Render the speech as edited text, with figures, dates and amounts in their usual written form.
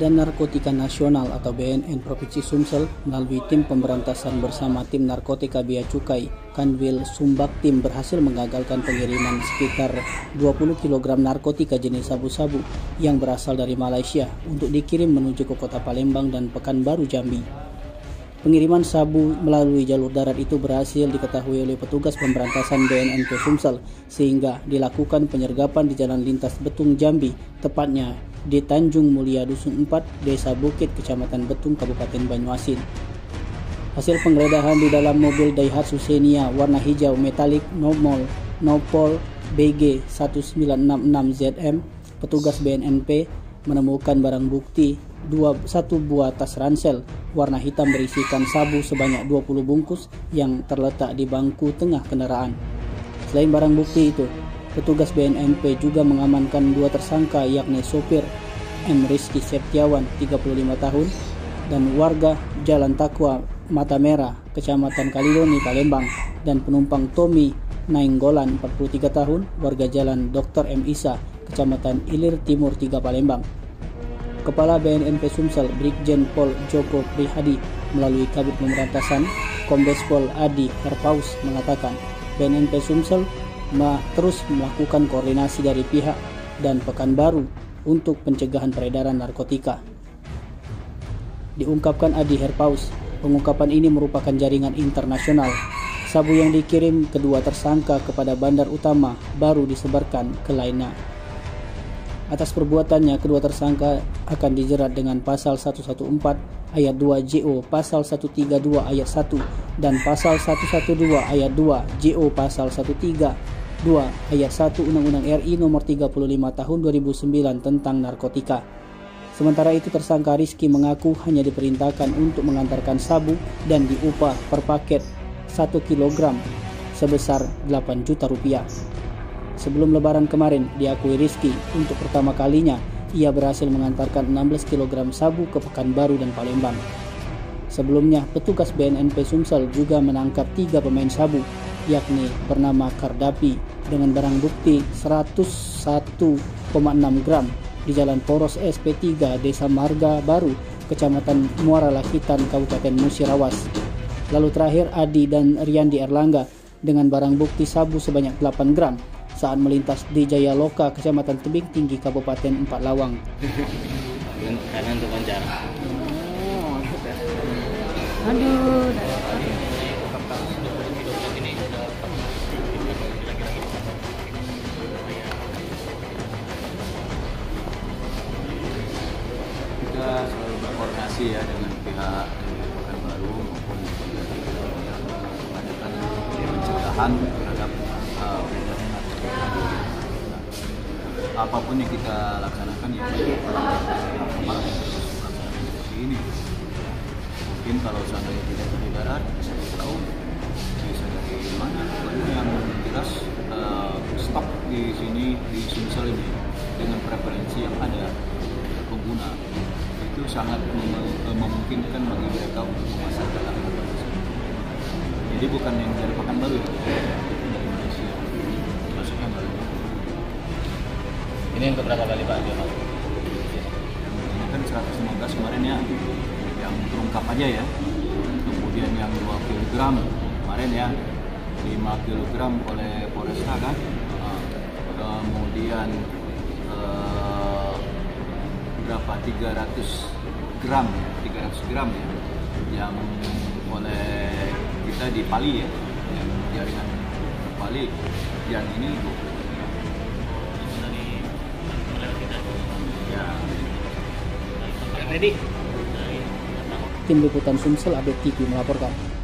Badan Narkotika Nasional atau BNN Provinsi Sumsel melalui tim pemberantasan bersama tim narkotika Bea Cukai Kanwil Sumbaktim berhasil menggagalkan pengiriman sekitar 20 kg narkotika jenis sabu-sabu yang berasal dari Malaysia untuk dikirim menuju ke kota Palembang dan Pekanbaru, Jambi. Pengiriman sabu melalui jalur darat itu berhasil diketahui oleh petugas pemberantasan BNN Sumsel sehingga dilakukan penyergapan di Jalan Lintas Betung, Jambi, tepatnya di Tanjung Mulia Dusun 4, Desa Bukit, Kecamatan Betung, Kabupaten Banyuasin. Hasil penggeledahan di dalam mobil Daihatsu Xenia warna hijau metalik Nopol BG 1966ZM, petugas BNNP menemukan barang bukti satu buah tas ransel warna hitam berisikan sabu sebanyak 20 bungkus yang terletak di bangku tengah kendaraan. Selain barang bukti itu, petugas BNNP juga mengamankan dua tersangka yakni sopir M. Rizky Septiawan 35 tahun dan warga Jalan Takwa Mata Merah, Kecamatan Kalidoni, Palembang, dan penumpang Tommy Nainggolan 43 tahun, warga Jalan Dr. M. Isa, Kecamatan Ilir Timur 3, Palembang. Kepala BNNP Sumsel Brigjen Pol Joko Prihadi melalui Kabid Pemberantasan Kombes Pol Adi Herpaus mengatakan BNNP Sumsel terus melakukan koordinasi dari pihak dan Pekanbaru untuk pencegahan peredaran narkotika. Diungkapkan Adi Herpaus, pengungkapan ini merupakan jaringan internasional. Sabu yang dikirim kedua tersangka kepada bandar utama baru disebarkan ke lainnya. Atas perbuatannya, kedua tersangka akan dijerat dengan pasal 114 ayat 2 JO, pasal 132 ayat 1 dan pasal 112 ayat 2 JO, pasal 132 ayat 1 Undang-Undang RI nomor 35 tahun 2009 tentang narkotika. Sementara itu, tersangka Rizky mengaku hanya diperintahkan untuk mengantarkan sabu dan diupah per paket 1 kg sebesar 8 juta rupiah. Sebelum lebaran kemarin, diakui Rizky untuk pertama kalinya ia berhasil mengantarkan 16 kg sabu ke Pekanbaru dan Palembang. Sebelumnya, petugas BNNP Sumsel juga menangkap 3 pemain sabu, yakni bernama Kardapi dengan barang bukti 101,6 gram di Jalan Poros SP3 Desa Marga Baru, Kecamatan Muara Lakitan, Kabupaten Musirawas. Lalu terakhir Adi dan Riyandi Erlangga dengan barang bukti sabu sebanyak 8 gram saat melintas di Jayaloka, Kecamatan Tebing Tinggi, Kabupaten Empat Lawang. Karena untuk wawancara. Aduh. Kita selalu berkoordinasi ya dengan pihak dari Pekanbaru maupun mengadakan pencegahan terhadap apapun yang kita laksanakan ya malah seperti ini. Mungkin kalau seandainya tidak dari darat, saya tahu bisa dari mana. Karena yang jelas stok di sini di Sumsel ini dengan preferensi yang ada pengguna itu sangat memungkinkan bagi mereka untuk memasarkan narkoba tersebut. Jadi bukan yang dari Pekanbaru, dari Malaysia, masuknya baru. Ini yang keberapa kali Pak dia masuk? Ini kan 115 kemarin ya, yang terungkap aja ya. Kemudian yang 2 kg kemarin ya, 5 kg oleh Polresta kan. Kemudian berapa 300 gram ya, yang oleh kita di Pali ya, yang jaringan Pali, yang ini Tim Liputan Sumsel Update TV melaporkan.